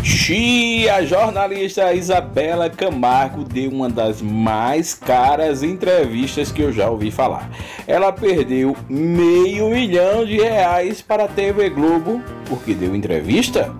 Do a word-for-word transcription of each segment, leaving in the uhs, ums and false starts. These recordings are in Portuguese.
Xi, a jornalista Isabela Camargo deu uma das mais caras entrevistas que eu já ouvi falar. Ela perdeu meio milhão de reais para a T V Globo porque deu entrevista?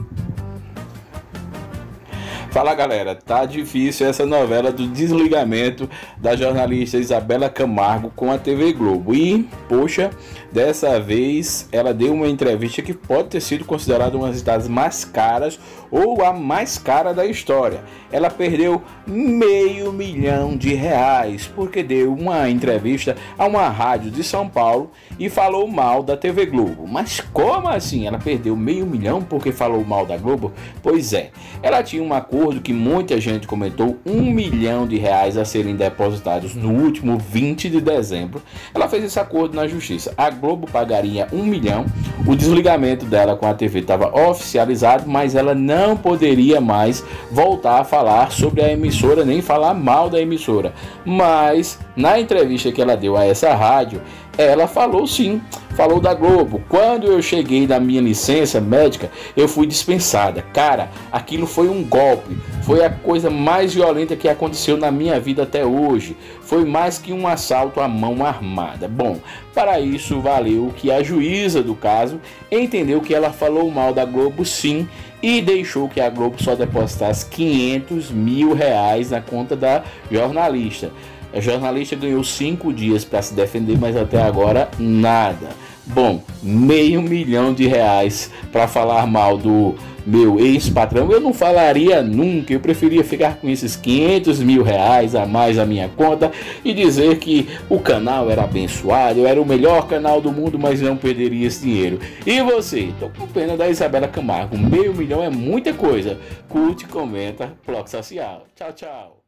Fala galera, tá difícil essa novela do desligamento da jornalista Isabela Camargo com a T V Globo. E, poxa, dessa vez ela deu uma entrevista que pode ter sido considerada uma das mais caras ou a mais cara da história. Ela perdeu meio milhão de reais porque deu uma entrevista a uma rádio de São Paulo e falou mal da T V Globo. Mas como assim? Ela perdeu meio milhão porque falou mal da Globo? Pois é, ela tinha uma acordo que muita gente comentou, um milhão de reais a serem depositados no último vinte de dezembro. Ela fez esse acordo na justiça. A Globo pagaria um milhão, o desligamento dela com a T V estava oficializado, mas ela não poderia mais voltar a falar sobre a emissora, nem falar mal da emissora. Mas na entrevista que ela deu a essa rádio, ela falou sim, falou da Globo. Quando eu cheguei na minha licença médica, eu fui dispensada. Cara, aquilo foi um golpe, foi a coisa mais violenta que aconteceu na minha vida até hoje. Foi mais que um assalto à mão armada. Bom, para isso valeu que a juíza do caso entendeu que ela falou mal da Globo sim e deixou que a Globo só depositasse quinhentos mil reais na conta da jornalista. A jornalista ganhou cinco dias para se defender, mas até agora nada. Bom, meio milhão de reais para falar mal do meu ex-patrão, eu não falaria nunca. Eu preferia ficar com esses quinhentos mil reais a mais na minha conta e dizer que o canal era abençoado, eu era o melhor canal do mundo, mas não perderia esse dinheiro. E você? Tô com pena da Isabela Camargo. Meio milhão é muita coisa. Curte, comenta, bloco social. Tchau, tchau.